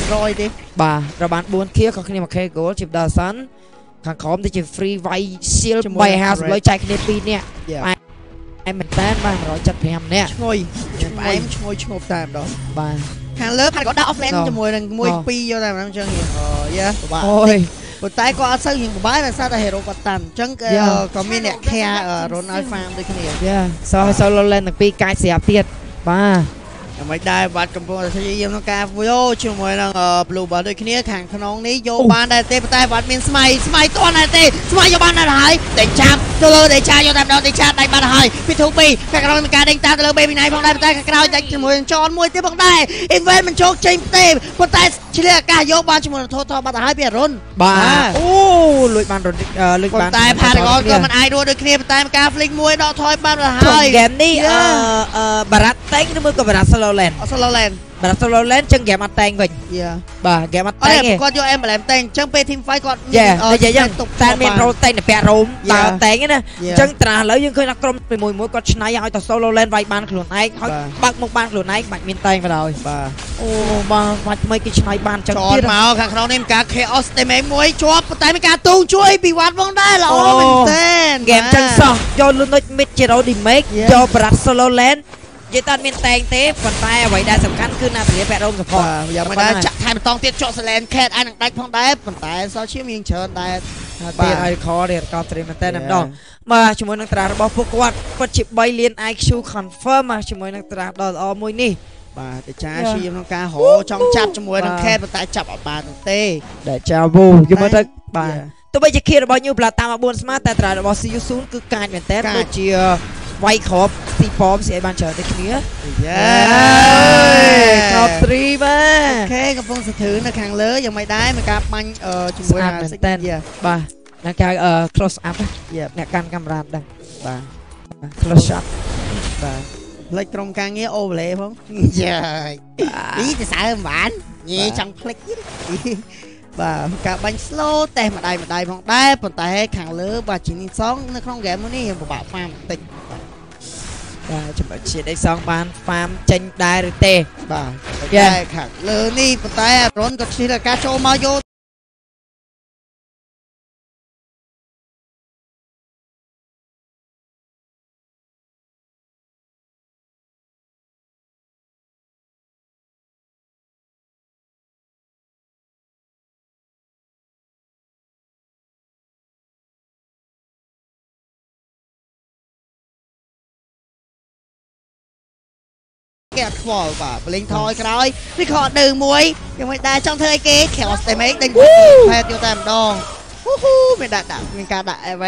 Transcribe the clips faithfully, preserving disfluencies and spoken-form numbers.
รอยดิบ่าเราบานบุญเคี้ยวเขาขึ้นมาแค่โกลจิบดาซันข้างคอมที่จะฟรีไวซิลใบฮาส์เลยใจคดีปีเนี่ยไอ้เหมือนแต้มบ้างเราจัดเพลงเนี่ยช่วยไอ้ช่วยช่วยตามดอกบ่าทางเลิฟก็ได้ออฟเลนจะมวยหนึ่งมวยปีอยู่แต่มันจังอย่างเออเยอะบ่าโอ้ยคนตายก็เอาซื้อหิ่งบ้านแต่ซาแต่เฮโร่ก็ตันจังก็มีเนี่ยแค่โรนัลฟาร์มด้วยกันเนี่ยเยอะซอยซอยเราเล่นตั้งปีกายเสียเตียดบ่ายังไม่ได้บัตรกำลังจะยืมน้องกาฟิโอช่วยมวยน้องเอ่อบลูบอลด้วยគ្នាខាងขนองนี้โยบานได้เตะแต่บัตรมีสมัยสมัยตัวไหนเตะสมัยโยบานได้หายเด็กช้ำตัวเลยเด็กช้ำโยตามดาวเด็กช้ำได้บัตรหายพี่ทุกปีข้างกลางมีการเด้งตามตัวเลยเบบี้ไนท์พองได้แต่ข้างกลางจะช่วยมวยจอนมวยเตะพองได้อินเวนมันโชคเชมเตะพอแต่เฉลี่ยการโยบานช่วยมวยโทษทอบัตรหายเปลี่ยนรุ่นบ้าโอ้ลุยบานรุ่นเอ่อลุยบานแต่พาดก่อนก็มันไอโดนด้วยគ្នាแต่การฟลิกมวยดอกทอยบัตรหายเกมนี้เอ่อเอ่อบารัตเต็งนี่มือกับบารัตสโลแลนด์สโลแลนด์บารัตสโลแลนด์จังแกมาแต่งវិញបាទแกมาแต่งគាត់យកអេមបែមតែងអញ្ចឹងពេល team fight គាត់យ៉ានិយាយយ៉ាងតែមានប្រូតែងតែពាក់រោមតើតែងណាអញ្ចឹងត្រាស់ឥឡូវយើងឃើញថាក្រុមពីមួយមួយគាត់ឆ្នៃឲ្យទៅ solo lane វាយបានខ្លួនឯងហើយបើកមុខបានខ្លួនឯងបាច់មានតែងបណ្ដោយបាទអូបាទបាច់ថ្មីគេឆ្នៃបានអញ្ចឹងទៀតមកខាងក្នុងនេះមានការ chaos តែមេមួយជាប់តែមានការទូងជួយពីវត្តផងដែរល្អមែនទែនហ្គេមអញ្ចឹងសោះយកលុនុច mid zero damage យកបរាត់ solo laneនិយាយតើមានតែងទេប៉ុន្តែអ្វីដែលសំខាន់គឺណាព្រាពាក់រោមសផយ៉ាងមិនដែរចាក់ថែមបន្តទៀតចកសលែនខេតអាចនឹងដាច់ផងដែរប៉ុន្តែសោះឈៀមមានច្រើនដែរបាទឲ្យខនេះកោត្រៀមមែនតើម្ដងបាទជាមួយនឹងត្រារបស់ពួកគាត់ពិតជាបីលាន ไอ คิว confirm ជាមួយនឹងត្រាដ៏ល្អមួយនេះបាទតែចាឈៀមក្នុងការហោចង់ចាប់ជាមួយនឹងខេតប៉ុន្តែចាប់អត់បានទេដែលចាវូយមើលទៅបាទទោះបីជាខៀរបស់ New Blood តាមបួនស្មាតែត្រារបស់ See You Soon គឺកាចមែនតើដូចជាវាយក្របទីប៉មស្អីបានច្រើនតែគ្នាយ៉ាក្របទ្រីបាទអូខេកំពុងសធឺនៅខាងលើយ៉ាងមិនដែរមានការបាញ់ជាមួយនឹងមែនតើបាទអ្នកកៅ close up អ្នកកាន់កាមេរ៉ាដឹងបាទ close up បាទផ្លេចក្រុមការងារ overlay ផងយ៉ានេះទៅសើមិនបានញីចង់ផ្លេចទៀតបាទការបាញ់ slow តែម្ដាយម្ដាយផងដែរប៉ុន្តែខាងលើបាទជីនីសងនៅក្នុងហ្គេមនេះពិបាកហ្វាមបន្តិចបាទចាំបាច់ជាដេកសងបានហ្វាមចេញដែរឬទេបាទតែខាងលើនេះប៉ុន្តែរុនក៏ឈ្នះការចូលមកយកគេអត់ខ្វល់បាទបលេងថយក្រោយនេះខដឺមួយយ៉ាងមិនដែរចង់ធ្វើអីគេខែស្ទេមេដេញផែតយកតែម្ដងហ៊ូហ៊ូមានដាក់ដាក់មានការដាក់អេវ៉ែ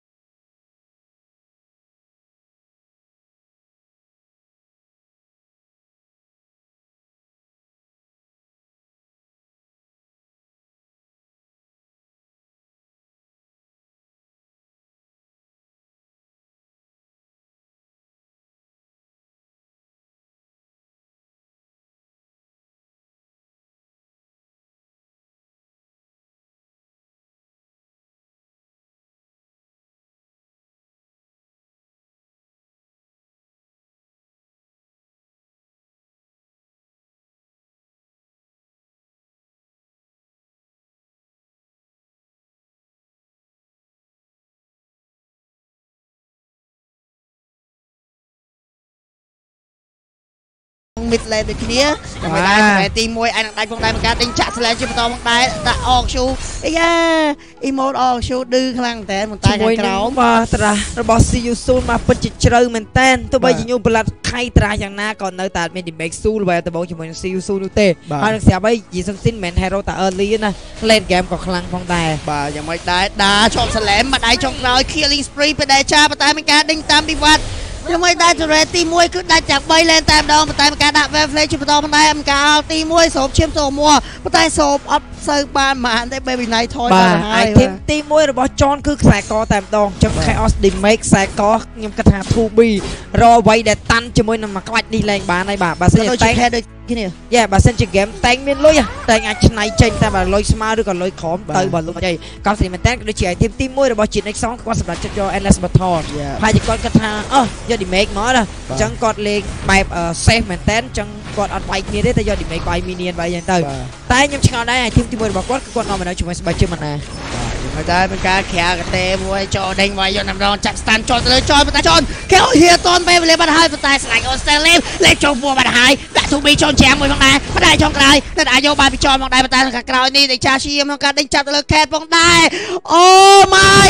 มิดเลยដូចគ្នាតែមិនដែរទីមួយឯនឹងដាច់ផងដែរមានការដេញចាក់ស្លែជាបន្តផងដែរដាក់អកឈូអីយ៉ាអ៊ីម៉ូតអកឈូឌឺខ្លាំងតែប៉ុន្តែខាងក្រោមបាទត្រាស់របស់ See You Soon មកពិតជាជ្រៅមែនតែនទោះបីជាញូប្លាត់ខៃត្រាស់យ៉ាងណាក៏នៅតែមាន damage ស៊ូលបែបដំបូងជាមួយនឹង See You Soon នោះទេហើយនឹងស្រាប់អីយីសុនស៊ីនមិន hero តា early ណា late game ក៏ខ្លាំងផងដែរបាទយ៉ាងម៉េចដែរដាជាប់សឡែមម្ដាយចុងក្រោយ killing spree បដេចាប៉ុន្តែមានការដេញតាមពីវត្តยังไม่ได้จุดเรตีมวยคือได้จากใบเลนแต่ดองแต่การดักเวฟเลยจุดต่อมันได้มันการเอาตีมวยสอบเชื่อมโซมัวมันได้สอบอัพเซอร์บานมาได้เบบี้ไนท์ทอยมาไอทีมตีมวยระบบจอนคือสายกอแต่ดองจังไคออสดิเมกสายกอยมกระถาทูบีรอไว้เด็ดตันจมวยนำมากวาดดีแรงบานในบาบาเซ่แต่គ្នាយ៉ាបើសិនជាហ្គេមតែងមានលុយតែងអាចឆ្នៃចេញតែបើលុយស្មើឬក៏លុយក្រមទៅបើលុយអីកោស្រីមែនតើក៏ដូចជា item ទីមួយរបស់ជាតិ Nexon គាត់សម្រាប់ចិត្តយក Endless Battle ហើយគាត់គាត់ថាអូយក remake មកណាអញ្ចឹងគាត់លេងបែប safe មែនតើអញ្ចឹងគាត់អត់បាយគ្នាទេតែយក remake បាយ minion បាយអញ្ចឹងទៅតែខ្ញុំឆ្ងល់ដែរ item ទីមួយរបស់គាត់គឺគាត់នាំមកនៅជាមួយស្បែកជើងម៉ាណាហើយដែរเป็นការក្រាកតេមួយចូលដេញវាយយកណាំដងចាក់ស្តានចោលទៅលើចោលបន្តចោលគេហៀតនពេលវេលាបាត់ហើយប៉ុន្តែស្លាញ់អូស្ត្រាលីលេខចូលពួរបាត់ហើយដាក់ទូប៊ីចូលជាងមួយផងដែរប៉ុន្តែចុងក្រោយនៅអាចយកបាយពីចោលមកដែរប៉ុន្តែខាងក្រោយនេះដេចាឈៀមក្នុងការដេញចាប់ទៅលើខេតផងដែរអូ my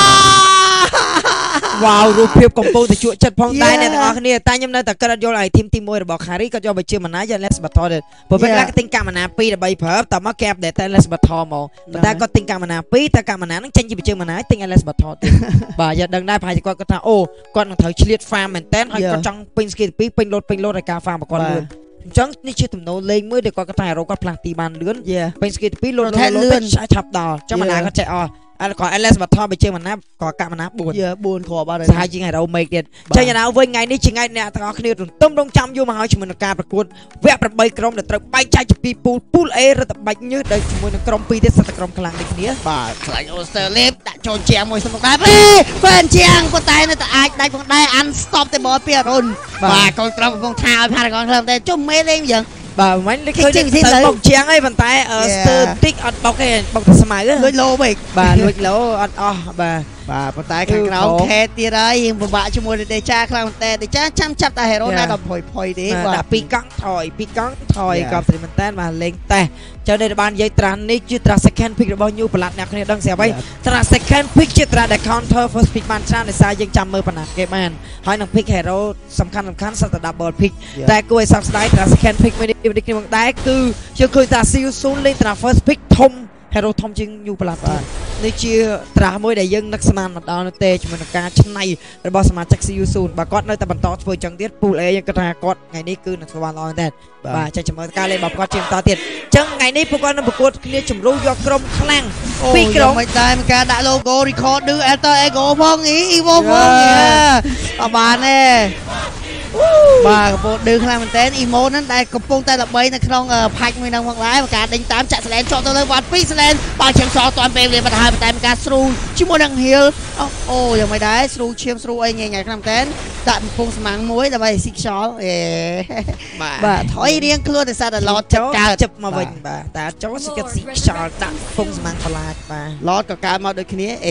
god វ៉ាវរូបភាពកំពុងតែជក់ចិត្តផងដែរអ្នកទាំងអស់គ្នាតែខ្ញុំនៅតែគិតយកឲ្យធីមទីមួយរបស់ Carry គាត់យកបើជឿម៉ាណាយក Let's Battle ទៅព្រោះពេលខ្លះគេទិញកាម៉ាណាពីរដើម្បីប្រើតមកគេ update តែ Let's Battle មកប៉ុន្តែគាត់ទិញកាម៉ាណាពីរតែកាម៉ាណានឹងចេញជាបើជឿម៉ាណាទិញ Let's Battle ទៀតបាទយកដឹងដែរប្រហែលជាគាត់គាត់ថាអូគាត់នឹងត្រូវឆ្លៀត farm មែនតើហើយគាត់ចង់ពេញ skill ពីរពេញ load ពេញ load ឲ្យការ farm របស់គាត់លឿនអញ្ចឹងនេះជាទំនោរលេងមួយដែលគាត់គាត់ថារកគាត់ផ្លាស់ទីបានលឿនពេញ skill ពីរ load load លឿនឆាប់ដល់អញ្ចឹងម៉ាណាគាត់ចេះអស់អត់គាត់ Endless Battle បើជើងម៉ាណាក៏កាម៉ាណាបួនយេបួនគ្រាប់អត់សាហាយជាង Hero Make ទៀតចឹងយ៉ាងណាវិញថ្ងៃនេះជាថ្ងៃអ្នកទាំងអស់គ្នាទន្ទឹមរង់ចាំយូរមកហើយជាមួយនឹងការប្រកួតវគ្គប្រាំក្រុមដែលត្រូវបែកចែកជាពីរពូលពូល A រត់តែបាច់ញើសដោយជាមួយនឹងក្រុមពីរទៀតសិតតែក្រុមខ្លាំងដូចគ្នាបាទខ្លាញ់អូស្ត្រាលីដាក់ចូលជាងមួយសំដែរពេហ្វេនជាងប៉ុន្តែនៅតែអាចដាច់ផងដែរ Unstoppable ពីអរុនបាទកូនក្រុមកំពុងថាឲ្យផារកនខ្លឹមតែជុំមេលេងអញ្ចឹងបាទមិនលេខឃើញទៅបុកជាងអីប៉ុន្តែស្ទើតិចអត់បុកទេបុកតែស្មៅលួចលោវិញបាទលួចលោអត់អស់បាទបាទប៉ុន្តែខាងក្រោមខេតទៀតហើយយើងពិបាកជាមួយនឹងដេចាខ្លាំងមែនតើដេចាចាំចាប់តែ hero ណាដល់ភ័យភ័យទេបាទដាក់ពីរកង់ថយពីរកង់ថយកប់ស្រីមែនតើបាទលេងតេះចៅនេះបាននិយាយត្រាស់នេះជាត្រាស់ second pick របស់ New Blood អ្នកគ្នាដឹងស្រាប់ហើយត្រាស់ second pick ជាត្រាស់ដែល counter first pick បានច្រើនដោយសារយើងចាំមើលបណ្ណាគេបានហើយនឹង pick hero សំខាន់សំខាន់សិតតែ double pick តែគួរឲ្យសោកស្ដាយត្រាស់ second pick មួយនេះគ្នាមកដែរគឺយើងឃើញថា See You Soon លេងត្រាស់ first pick ធំ hero ធំជាង New Blood បាទនេះជាត្រាស់មួយដែលយើងនឹកស្មានមកដល់នោះទេជាមួយនឹងការឆ្នៃរបស់សមាជិក See You Soon បាទគាត់នៅតែបន្តធ្វើអញ្ចឹងទៀត Pool A យើងគិតថាគាត់ថ្ងៃនេះគឺនឹងធ្វើបានល្អមែនតើបាទចេះចាំមើលការលេងរបស់គាត់ជាបន្តទៀតអញ្ចឹងថ្ងៃនេះពួកគាត់នឹងប្រកួតគ្នាជំរុះយកក្រុមខ្លាំងពីរក្រុមមិនតែមានការដាក់ logo record ឬ alter ego ផងអ៊ី evo ផងអត់បានទេបាទកំពុងឌឺខ្លាំងមែនតើ emo ហ្នឹងដែលកំពុងតែល្បីនៅក្នុងផាច់មួយហ្នឹងផងដែរការដេញតាមចាក់សលែនជាប់ទៅលើវត្តពីរសលែនបើឈាមសតាន់ពេលវេលាបាត់ហើយតែមានការស្រូលជាមួយនឹង heal អូយ៉ាងមិនដែរស្រូលឈាមស្រូលអីញ៉ៃញ៉ៃខ្លាំងមែនតើដាក់កំពុងស្មាំងមួយដើម្បីស៊ីខ្យល់អេបាទថយរៀងខ្លួនតែសារតែឡតចិត្តកើតជិបមកវិញបាទតែចូលសិចិត្តស៊ីខ្យល់ដាក់កំពុងស្មាំងបន្លាចបាទឡតក៏កើតមកដូចគ្នាអេ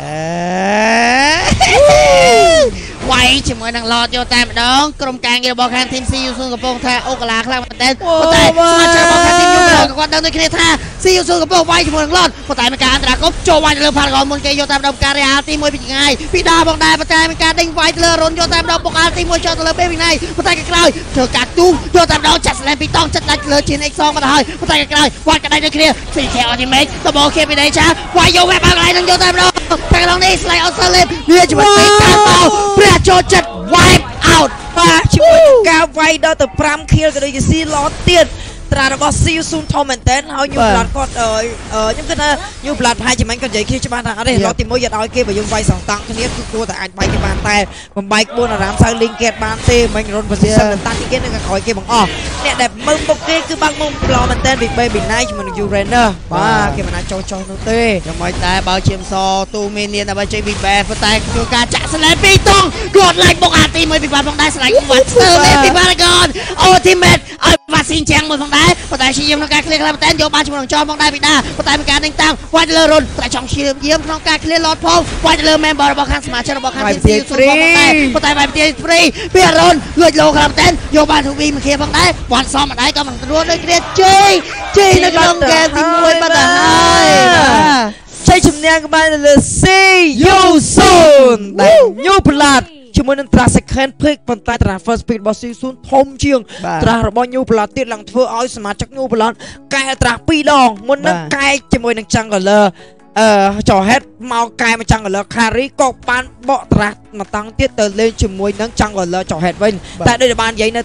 វាយជាមួយនឹងឡតយកតែម្ដងក្រុមការងាររបស់ខាងធីម See You Soon កំពុងថាអូកាឡាខ្លាំងមែនតើប៉ុន្តែសមាជិករបស់ខាងធីម New Blood ក៏គាត់ដឹងដូចគ្នាថា See You Soon កំពុងវាយជាមួយនឹងឡតប៉ុន្តែមានការអន្តរាគមចូលវាយទៅលើផារ៉ាហ្គនមុនគេយកតែម្ដងការរៀលទីមួយពីចងាយពីដើមផងដែរប៉ុន្តែមានការដេញវាយទៅលើរុនយកតែម្ដងបុកអាលទីមួយចោលទៅលើពេលពីណៃប៉ុន្តែគេក្រោយធ្វើការទូយកតែម្ដងចាក់ស្លែនពីតង់ចិត្តដាច់លើជា X បាត់ហើយប៉ុន្តែគេក្រោយវាត់កដៃដូចគ្នា ซี เค Ultimate តបោគេពីដេចាវាយយកវាបាល់កន្លែងនឹងយកតែម្ដងតែកន្លងនេះ Slay Australia វាជាមួយពីតាមបោព្រះចូលចិត្ត wipe out បាទជាមួយការវាយដល់ទៅfive ខៀលក៏ដូចជាស៊ីឡតទៀតត្រារបស់ See You Soon ធំមែនតើហើយ New Blood គាត់ខ្ញុំគិតថា New Blood ហើយចំណេញគាត់និយាយគ្នាច្បាស់ថាអត់ទេឡតទីមួយយកឲ្យគេបើយើងវាយសងតង់គ្នាគឺគួរតែអាចវាយគេបានតែបំបែកបួនអារ៉ាមសៅលីងកេតបានទេមិនរុន position តាំងគេនឹងក្រោយគេបង្អស់អ្នកដែលមើលមុខគេគឺបាក់មុំប្លោមែនតើ Big Baby Night ជាមួយនឹង Urainer បាទគេមិនអាចចោះចោះនោះទេយ៉ាងម៉េចតែបើឈាមសទូមាននាងដើម្បីជួយ Big Bear ប៉ុន្តែគឺការចាក់ស្លែពីរតង់គាត់ឡើងបុកអាទីមួយពីបាត់ផងដែរស្លាញ់វត្តស្ទើរលេពី Paragon Ultimate ឲ្យវ៉ាស៊ីនជាងមួយផងដែរប៉ុន្តែជាយាមក្នុងការឃ្លៀខ្លាំងមែនតើយកបានជាមួយនឹងចោលផងដែរពីដាប៉ុន្តែមានការដេញតាមវាយទៅលើរុនតែចង់ឈាមយាមក្នុងការឃ្លៀឡតផងវាយទៅលើ member របស់ខាងសមាជិករបស់ខាង See You Soon ផងដែរប៉ុន្តែវាយទីហ្វ្រីពីរុនលួចលោខ្លាំងមែនតើយកបានទូវីមួយគ្នាផងដែរវត្តសមម្ដាយក៏មិនត្រួតដូចគ្នាជ័យជ័យនៅក្នុងហ្គេមទីមួយបាត់ទៅហើយជ័យជំនះបានលើ See You Soon ដែល New Blood ជាមួយនឹងត្រាស់ second pick ប៉ុន្តែត្រាស់ first pick របស់ See You Soon ធំជាងត្រាស់របស់ New Blood ទៀតឡើងធ្វើឲ្យសមាជិក New Blood កែត្រាស់ពីរដងមុននឹងកែជាមួយនឹង Jungler អឺចោហេតមកកែមក Jungler Carry ក៏បានបកត្រាស់មកតង់ទៀតទៅលេងជាមួយនឹង Jungler ចោហេតវិញតែដូចបាននិយាយនៅ